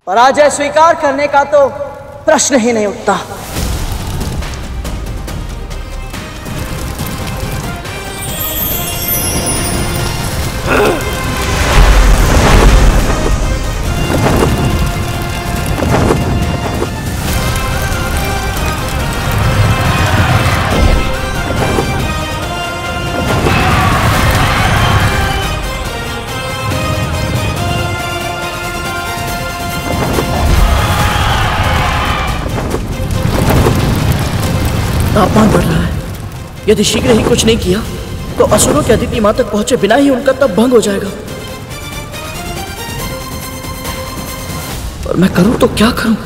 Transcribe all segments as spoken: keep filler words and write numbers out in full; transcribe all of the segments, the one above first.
पराजय स्वीकार करने का तो प्रश्न ही नहीं उठता। तापमान बढ़ रहा है। यदि शीघ्र ही कुछ नहीं किया तो असुरों के अदिति मां तक पहुंचे बिना ही उनका तप भंग हो जाएगा। और मैं करूं तो क्या करूं?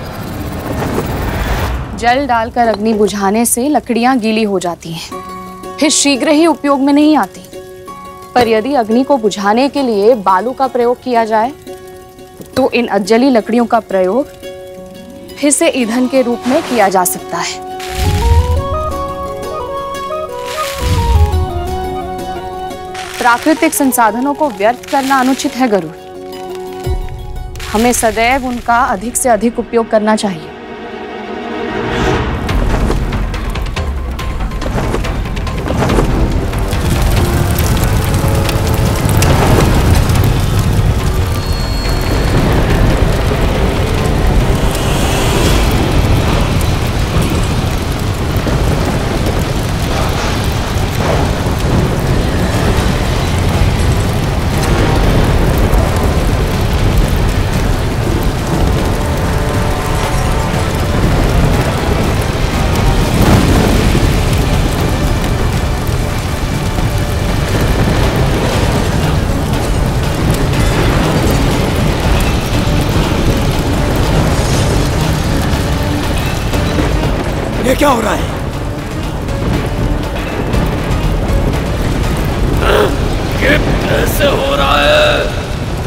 जल डालकर अग्नि बुझाने से लकड़ियां गीली हो जाती हैं, फिर शीघ्र ही उपयोग में नहीं आती। पर यदि अग्नि को बुझाने के लिए बालू का प्रयोग किया जाए तो इन अजली लकड़ियों का प्रयोग फिर से ईंधन के रूप में किया जा सकता है। प्राकृतिक संसाधनों को व्यर्थ करना अनुचित है गरुड़। हमें सदैव उनका अधिक से अधिक उपयोग करना चाहिए। ये क्या हो रहा है? ये कैसे हो रहा है?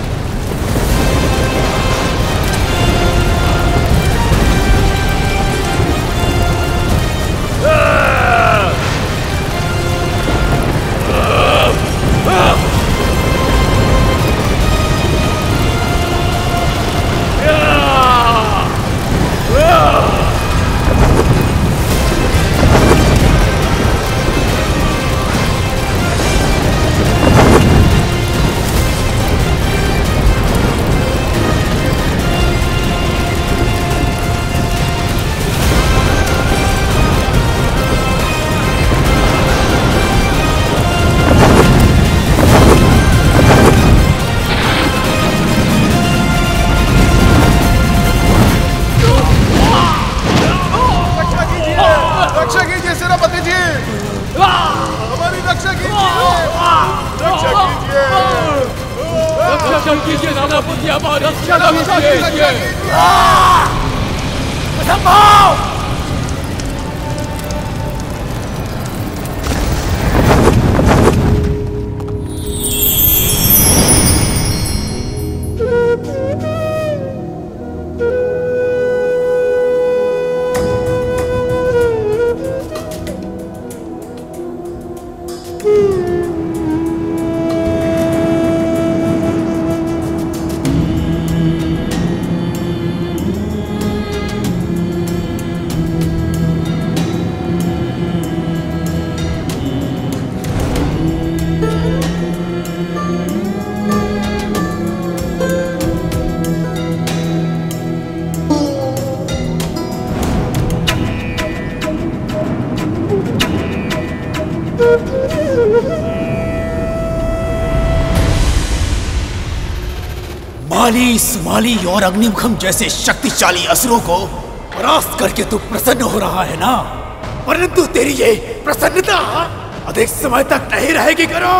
माली, सुमाली और अग्निमुखम जैसे शक्तिशाली असुरों को परास्त करके तू प्रसन्न हो रहा है ना, परंतु तेरी ये प्रसन्नता अधिक समय तक नहीं रहेगी करो।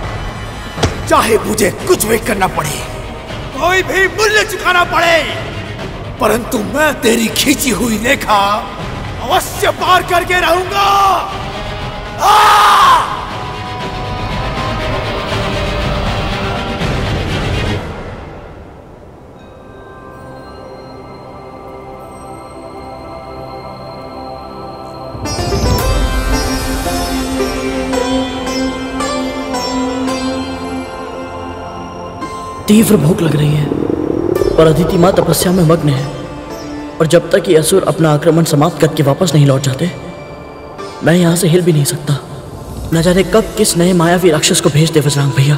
चाहे मुझे कुछ भी करना पड़े, कोई भी मूल्य चुकाना पड़े, परंतु मैं तेरी खींची हुई रेखा अवश्य पार करके रहूंगा। तीव्र भूख लग रही है। पर अदिति माँ तपस्या में मग्न है और जब तक ये असुर अपना आक्रमण समाप्त करके वापस नहीं लौट जाते मैं यहाँ से हिल भी नहीं सकता। न जाने कब किस नए मायावी राक्षस को भेज दे बजरंग भैया।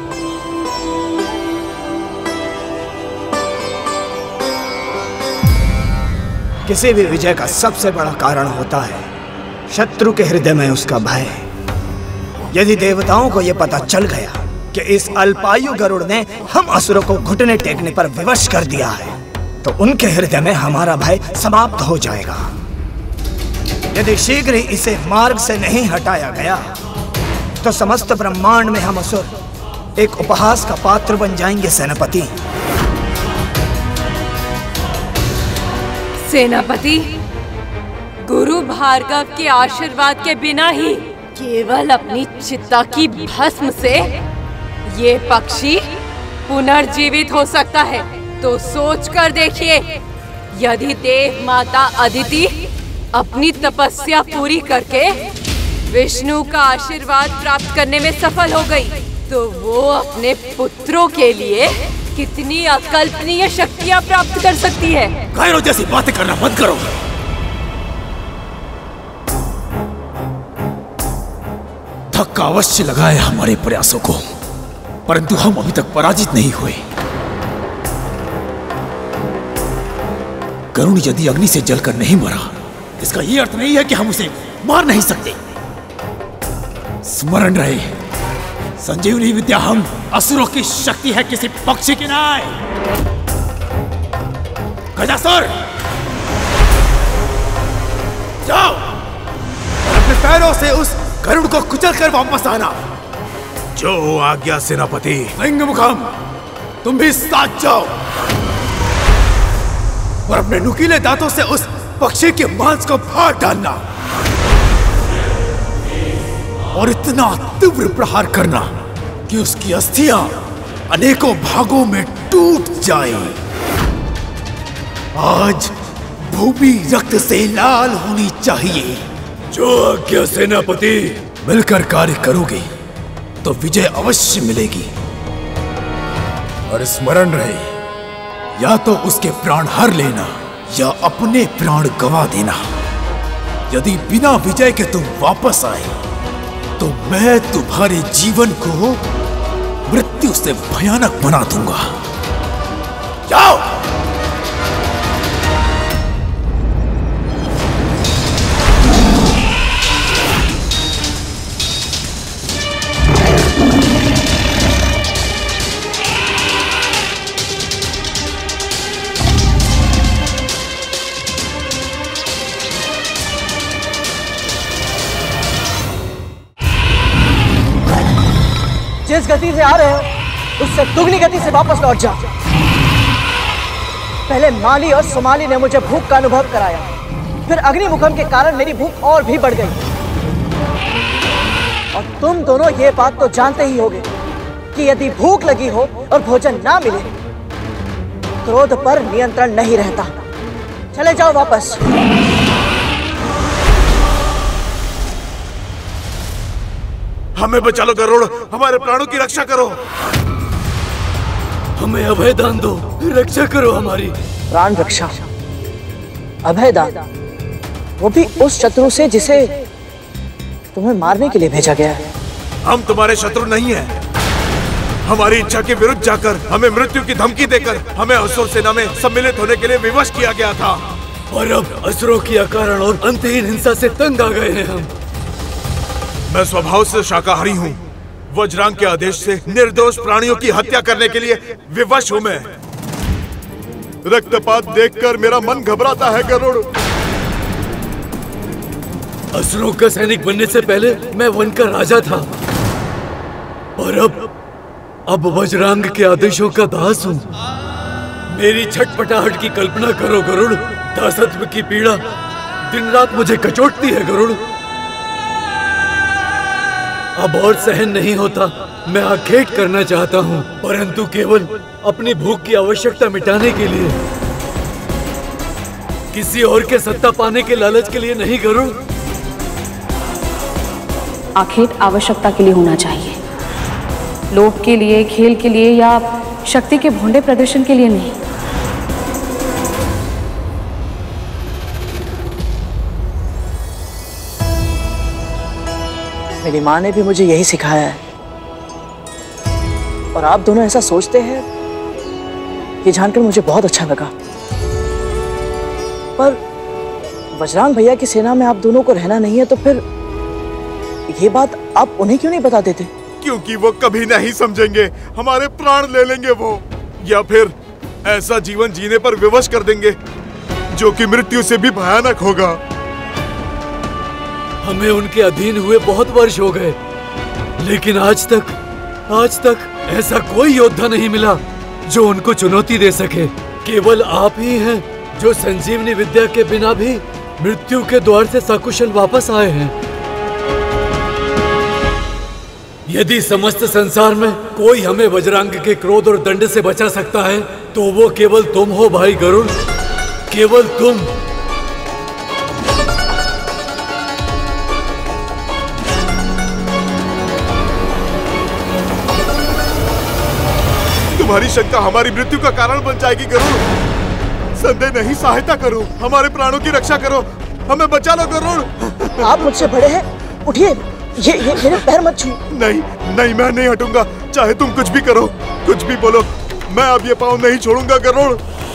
किसी भी विजय का सबसे बड़ा कारण होता है शत्रु के हृदय में उसका भय। यदि देवताओं को यह पता चल गया कि इस अल्पायु गरुड़ ने हम असुरों को घुटने टेकने पर विवश कर दिया है तो उनके हृदय में हमारा भय समाप्त हो जाएगा। यदि शीघ्र ही इसे मार्ग से नहीं हटाया गया तो समस्त ब्रह्मांड में हम असुर एक उपहास का पात्र बन जाएंगे। सेनापति सेनापति, गुरु भार्गव के आशीर्वाद के बिना ही केवल अपनी चित्ता की भस्म से ये पक्षी पुनर्जीवित हो सकता है। तो सोच कर देखिए, यदि देव माता अदिति अपनी तपस्या पूरी करके विष्णु का आशीर्वाद प्राप्त करने में सफल हो गई तो वो अपने पुत्रों के लिए कितनी अकल्पनीय शक्तियां प्राप्त कर सकती है। गायरों जैसी बातें करना बंद करो। धक्का अवश्य लगाए हमारे प्रयासों को, परंतु हम अभी तक पराजित नहीं हुए। गरुड़ यदि अग्नि से जलकर नहीं मरा, इसका यह अर्थ नहीं है कि हम उसे मार नहीं सकते। स्मरण रहे, संजीवनी विद्या हम असुरों की शक्ति है, किसी पक्षी की नहीं। गजासुर, जाओ अपने पैरों से उस गरुड़ को कुचल कर वापस आना। जो आज्ञा सेनापति। अंगमुखम, तुम भी साथ जाओ और अपने नुकीले दांतों से उस पक्षी के मांस को फाड़ डालना और इतना तीव्र प्रहार करना कि उसकी अस्थियां अनेकों भागों में टूट जाएं। आज भूमि रक्त से लाल होनी चाहिए। जो आज्ञा सेनापति। मिलकर कार्य करोगे तो विजय अवश्य मिलेगी। और स्मरण रहे, या तो उसके प्राण हर लेना या अपने प्राण गंवा देना। यदि बिना विजय के तुम वापस आए तो मैं तुम्हारे जीवन को मृत्यु से भयानक बना दूंगा। जाओ। जिस गति से आ रहे हो उससे दुगनी गति से वापस लौट जा। पहले माली और सुमाली ने मुझे भूख का अनुभव कराया, फिर अग्निमुखम के कारण मेरी भूख और भी बढ़ गई। और तुम दोनों ये बात तो जानते ही होगे कि यदि भूख लगी हो और भोजन ना मिले, क्रोध पर नियंत्रण नहीं रहता। चले जाओ वापस। हमें बचा लो गरुड़, हमारे प्राणों की रक्षा करो। हमें अभय दान दो, रक्षा करो हमारी। प्राण रक्षा, अभय दान, वो भी उस शत्रु से जिसे तुम्हें मारने के लिए भेजा गया है। हम तुम्हारे शत्रु नहीं हैं। हमारी इच्छा के विरुद्ध जाकर हमें मृत्यु की धमकी देकर हमें असुर सेना में सम्मिलित होने के लिए विवश किया गया था और अब असुरों की अकारण और अंतहीन हिंसा से तंग आ गए हैं हम। मैं स्वभाव से शाकाहारी हूँ। वज्रांग के आदेश से निर्दोष प्राणियों की हत्या करने के लिए विवश हूँ मैं। रक्तपात देखकर मेरा मन घबराता है गरुड़। असुरों का सैनिक बनने से पहले मैं वन का राजा था और अब अब वज्रांग के आदेशों का दास हूँ। मेरी छटपटाहट की कल्पना करो गरुड़। दासत्व की पीड़ा दिन रात मुझे कचोटती है गरुड़। अब और सहन नहीं होता। मैं आखेट करना चाहता हूँ, परंतु केवल अपनी भूख की आवश्यकता मिटाने के लिए, किसी और के सत्ता पाने के लालच के लिए नहीं गरुड़। आखेट आवश्यकता के लिए होना चाहिए, लोभ के लिए, खेल के लिए या शक्ति के भोंडे प्रदर्शन के लिए नहीं। मेरी माँ ने भी मुझे यही सिखाया है, और आप दोनों ऐसा सोचते हैं ये जानकर मुझे बहुत अच्छा लगा। पर वजरांग भैया की सेना में आप दोनों को रहना नहीं है, तो फिर ये बात आप उन्हें क्यों नहीं बता देते? क्योंकि वो कभी नहीं समझेंगे, हमारे प्राण ले लेंगे वो, या फिर ऐसा जीवन जीने पर विवश कर देंगे जो कि मृत्यु से भी भयानक होगा। हमें उनके अधीन हुए बहुत वर्ष हो गए, लेकिन आज तक आज तक ऐसा कोई योद्धा नहीं मिला जो उनको चुनौती दे सके। केवल आप ही हैं जो संजीवनी विद्या के बिना भी मृत्यु के द्वार से सकुशल वापस आए हैं। यदि समस्त संसार में कोई हमें वज्रांग के क्रोध और दंड से बचा सकता है तो वो केवल तुम हो भाई गरुड़, केवल तुम। तुम्हारी शंका हमारी मृत्यु का कारण बन जाएगी गरुड़। संदेह नहीं, सहायता करो, हमारे प्राणों की रक्षा करो, हमें बचा लो गरुड़। आप मुझसे बड़े हैं, उठिए, ये ये मेरे पैर मत छू। नहीं नहीं, मैं नहीं हटूंगा, चाहे तुम कुछ भी करो, कुछ भी बोलो, मैं अब ये पाँव नहीं छोड़ूंगा गरुड़।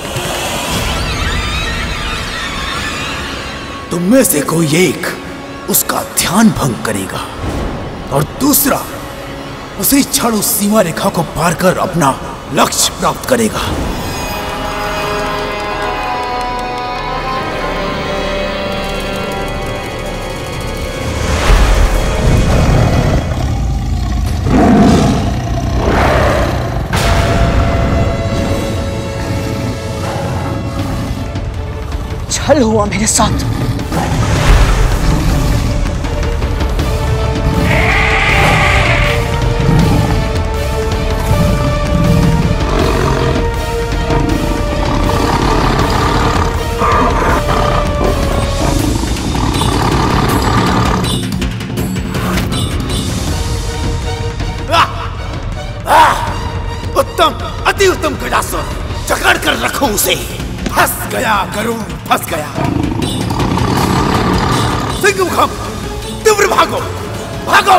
तुम में से कोई एक उसका ध्यान भंग करेगा और दूसरा उसी क्षण उस सीमा रेखा को पार कर अपना लक्ष्य प्राप्त करेगा। छल हुआ मेरे साथ। उत्तम, अति उत्तम गजासुर, जकड़ कर रखो उसे। फंस गया गरुड़, फंस गया। सिंहमुखम, तीव्र भागो, भागो।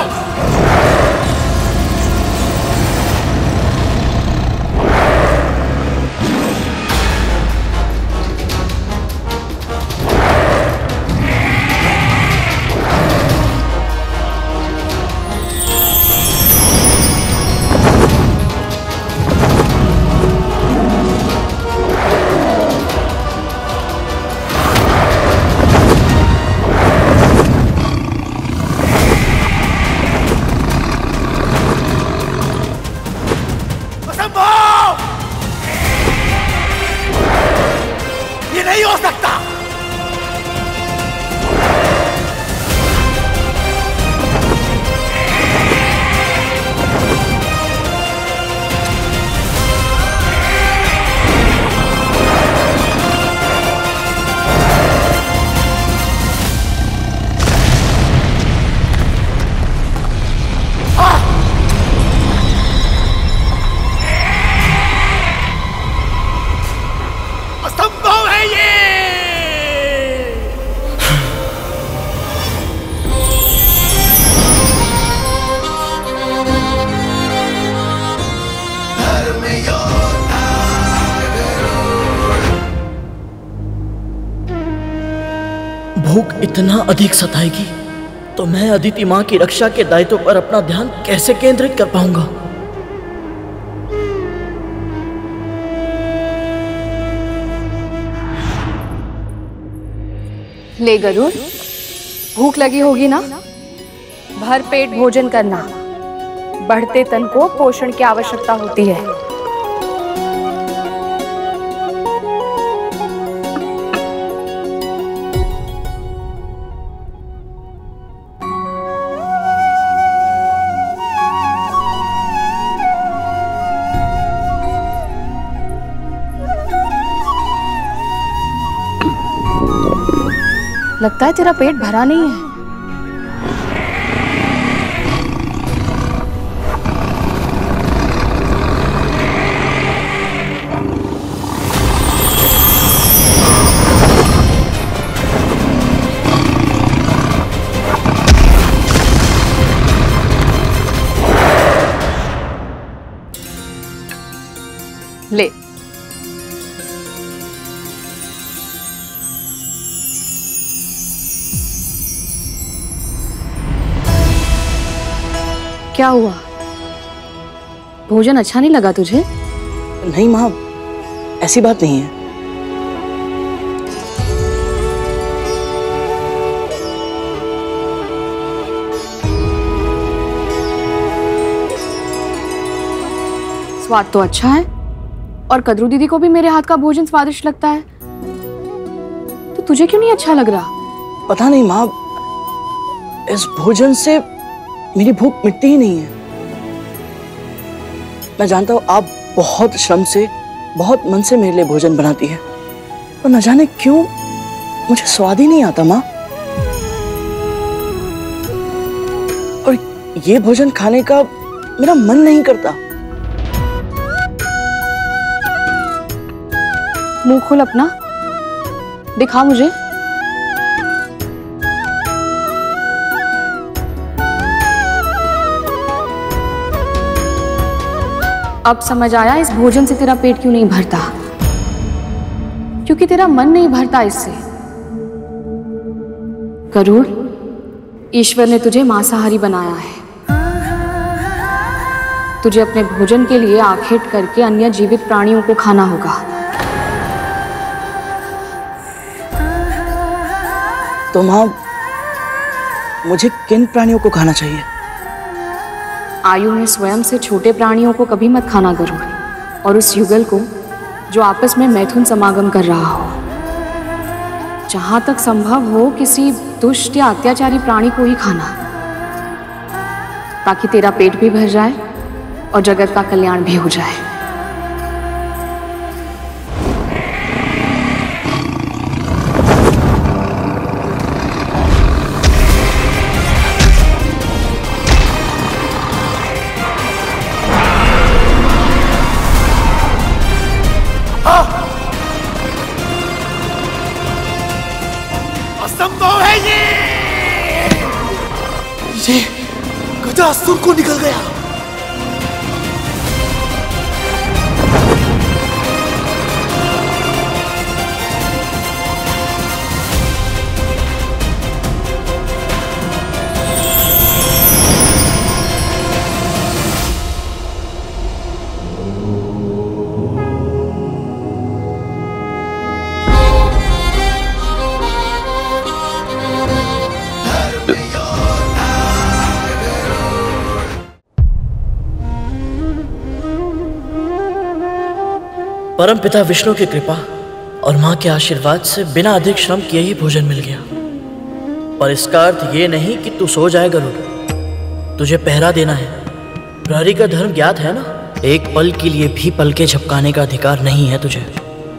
भूख इतना अधिक सताएगी तो मैं अदिति माँ की रक्षा के दायित्व पर अपना ध्यान कैसे केंद्रित कर पाऊंगा? ले गरुड़, भूख लगी होगी ना? भर पेट भोजन करना। बढ़ते तन को पोषण की आवश्यकता होती है। लगता है तेरा पेट भरा नहीं है। ले। क्या हुआ? भोजन अच्छा नहीं लगा तुझे? नहीं माँ, ऐसी बात नहीं है। स्वाद तो अच्छा है और कद्रू दीदी को भी मेरे हाथ का भोजन स्वादिष्ट लगता है, तो तुझे क्यों नहीं अच्छा लग रहा? पता नहीं माँ, इस भोजन से मेरी भूख मिटती ही नहीं है। मैं जानता हूँ आप बहुत श्रम से, बहुत मन से मेरे लिए भोजन बनाती है, पर न जाने क्यों मुझे स्वाद ही नहीं आता माँ। और ये भोजन खाने का मेरा मन नहीं करता। मुंह खोल अपना, दिखा मुझे। अब समझ आया इस भोजन से तेरा पेट क्यों नहीं भरता, क्योंकि तेरा मन नहीं भरता इससे। गरुड़, ईश्वर ने तुझे मांसाहारी बनाया है। तुझे अपने भोजन के लिए आखेट करके अन्य जीवित प्राणियों को खाना होगा। तो माँ, मुझे किन प्राणियों को खाना चाहिए? आयु में स्वयं से छोटे प्राणियों को कभी मत खाना गरुड़, और उस युगल को जो आपस में मैथुन समागम कर रहा हो। जहां तक संभव हो किसी दुष्ट या अत्याचारी प्राणी को ही खाना, ताकि तेरा पेट भी भर जाए और जगत का कल्याण भी हो जाए। असुर को निकल गया। परम पिता विष्णु की कृपा और माँ के आशीर्वाद से बिना अधिक श्रम किए ही भोजन मिल गया। पर इसका अर्थ ये नहीं कि तू सो जाए गरुड़। तुझे पहरा देना है। प्रहरी का धर्म ज्ञात है ना? एक पल के लिए भी पलके झपकाने का अधिकार नहीं है तुझे।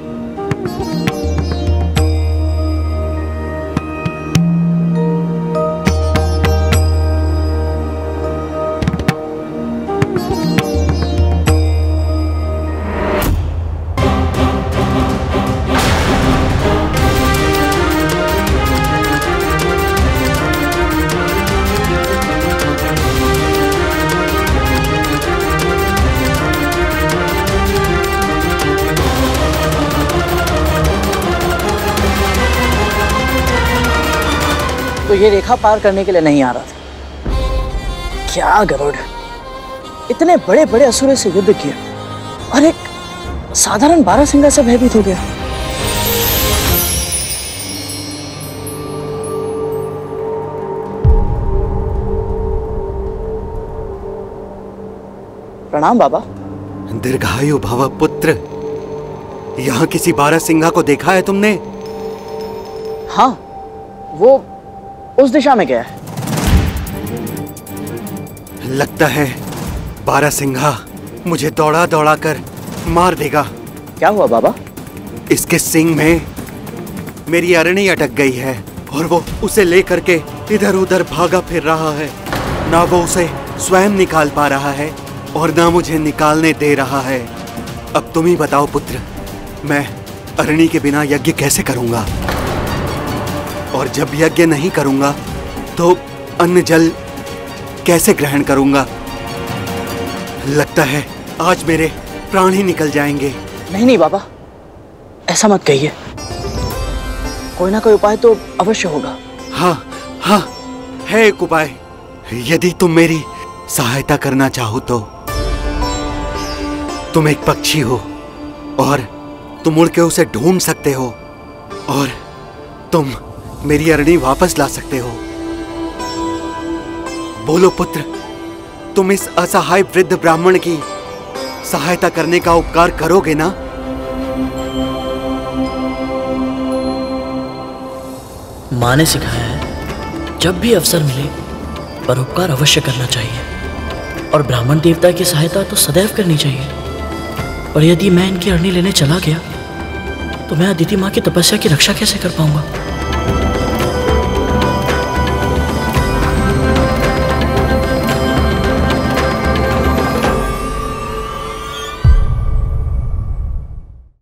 तो ये रेखा पार करने के लिए नहीं आ रहा था क्या गरुड़? इतने बड़े बड़े असुरों से युद्ध किया और एक साधारण बारहसिंगा से भयभीत हो गया। प्रणाम बाबा। दीर्घायु भव पुत्र। यहाँ किसी बारहसिंगा को देखा है तुमने? हाँ, वो उस दिशा में गया है। लगता है बारहसिंगा मुझे दौड़ा दौड़ा कर मार देगा। क्या हुआ बाबा? इसके सींग में मेरी अरणी अटक गई है और वो उसे लेकर के इधर उधर भागा फिर रहा है। ना वो उसे स्वयं निकाल पा रहा है और ना मुझे निकालने दे रहा है। अब तुम ही बताओ पुत्र, मैं अरणी के बिना यज्ञ कैसे करूंगा? और जब यज्ञ नहीं करूंगा तो अन्न जल कैसे ग्रहण करूंगा? लगता है आज मेरे प्राण ही निकल जाएंगे। नहीं नहीं बाबा, ऐसा मत कहिए। कोई ना कोई उपाय तो अवश्य होगा। हाँ हाँ, है एक उपाय। यदि तुम मेरी सहायता करना चाहो तो। तुम एक पक्षी हो और तुम उड़ के उसे ढूंढ सकते हो और तुम मेरी अरणी वापस ला सकते हो। बोलो पुत्र, तुम इस असहाय वृद्ध ब्राह्मण की सहायता करने का उपकार करोगे ना? माँ ने सिखाया है जब भी अवसर मिले परोपकार अवश्य करना चाहिए और ब्राह्मण देवता की सहायता तो सदैव करनी चाहिए। और यदि मैं इनकी अरणी लेने चला गया तो मैं अदिति माँ की तपस्या की रक्षा कैसे कर पाऊंगा?